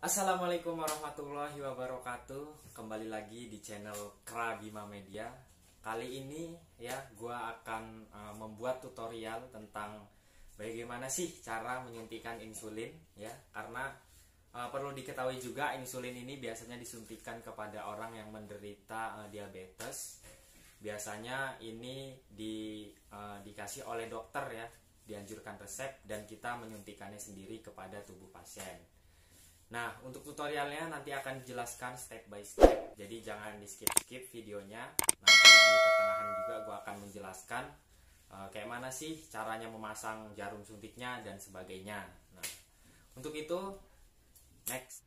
Assalamualaikum warahmatullahi wabarakatuh. Kembali lagi di channel Kra Bima Media. Kali ini ya gua akan membuat tutorial tentang bagaimana sih cara menyuntikkan insulin ya. Karena perlu diketahui juga insulin ini biasanya disuntikan kepada orang yang menderita diabetes. Biasanya ini dikasih oleh dokter ya, dianjurkan resep dan kita menyuntikannya sendiri kepada tubuh pasien. Nah, untuk tutorialnya nanti akan dijelaskan step by step. Jadi jangan di skip videonya. Nanti di pertengahan juga gue akan menjelaskan kayak mana sih caranya memasang jarum suntiknya dan sebagainya. Nah, untuk itu next.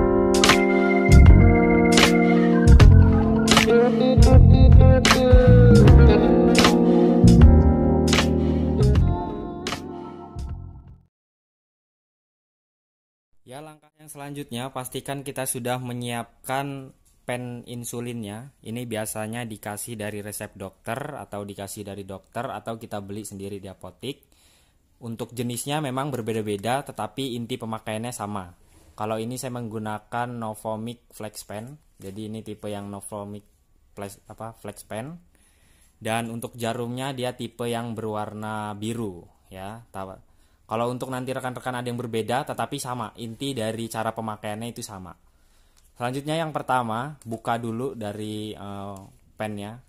Ya, langkah yang selanjutnya pastikan kita sudah menyiapkan pen insulinnya. Ini biasanya dikasih dari resep dokter atau dikasih dari dokter atau kita beli sendiri di apotik. Untuk jenisnya memang berbeda-beda tetapi inti pemakaiannya sama. Kalau ini saya menggunakan Novomic Flex Pen. Jadi ini tipe yang Novomic Flex Pen. Dan untuk jarumnya dia tipe yang berwarna biru ya. Kalau untuk nanti rekan-rekan ada yang berbeda tetapi sama, inti dari cara pemakaiannya itu sama. Selanjutnya yang pertama, buka dulu dari pennya,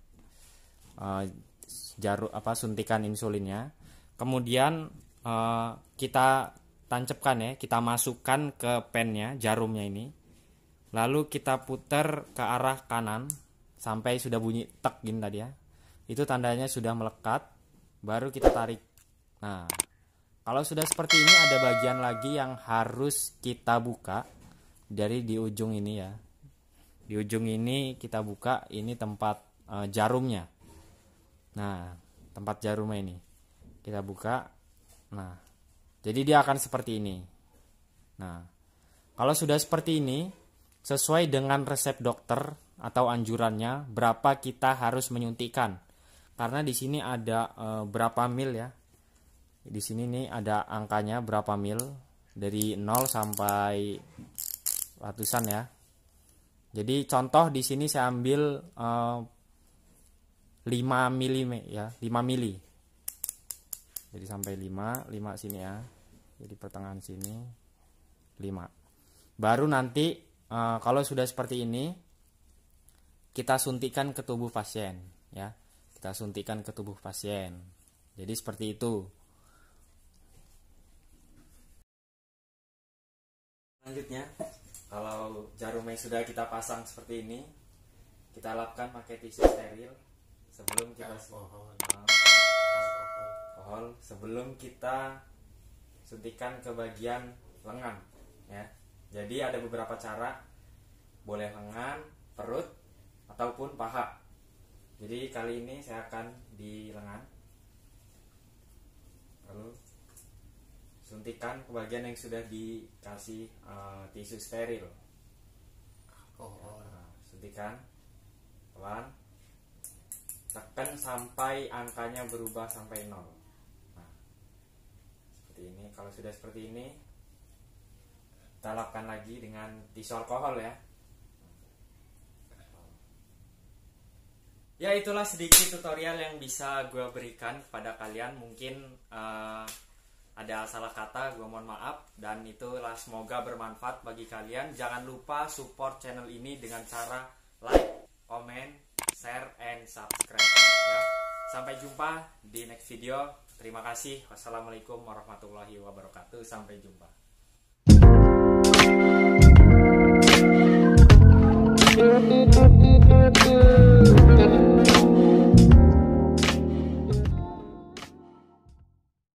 suntikan insulinnya. Kemudian kita tancapkan ya, kita masukkan ke pennya, jarumnya ini. Lalu kita putar ke arah kanan sampai sudah bunyi tek gini tadi ya. Itu tandanya sudah melekat, baru kita tarik. Nah, kalau sudah seperti ini ada bagian lagi yang harus kita buka dari di ujung ini ya. Di ujung ini kita buka, ini tempat jarumnya. Nah, tempat jarumnya ini kita buka. Nah, jadi dia akan seperti ini. Nah, kalau sudah seperti ini, sesuai dengan resep dokter atau anjurannya, berapa kita harus menyuntikkan. Karena di sini ada berapa mil ya. Di sini nih ada angkanya berapa mil dari 0 sampai ratusan ya. Jadi contoh di sini saya ambil 5 mili ya, 5 mili. Jadi sampai 5 sini ya. Jadi pertengahan sini 5. Baru nanti kalau sudah seperti ini kita suntikan ke tubuh pasien ya. Kita suntikan ke tubuh pasien. Jadi seperti itu. Selanjutnya, kalau jarumnya sudah kita pasang seperti ini, kita lapkan pakai tisu steril sebelum kita sebelum kita suntikan ke bagian lengan ya. Jadi ada beberapa cara, boleh lengan, perut ataupun paha. Jadi kali ini saya akan di lengan. Lalu suntikan ke bagian yang sudah dikasih tisu steril. Suntikan pelan, tekan sampai angkanya berubah sampai 0. Nah, seperti ini. Kalau sudah seperti ini, kita lapkan lagi dengan tisu alkohol ya. Ya, itulah sedikit tutorial yang bisa gue berikan kepada kalian. Mungkin ada salah kata, gue mohon maaf. Dan itulah semoga bermanfaat bagi kalian. Jangan lupa support channel ini dengan cara like, comment, share, and subscribe ya. Sampai jumpa di next video. Terima kasih. Wassalamualaikum warahmatullahi wabarakatuh. Sampai jumpa.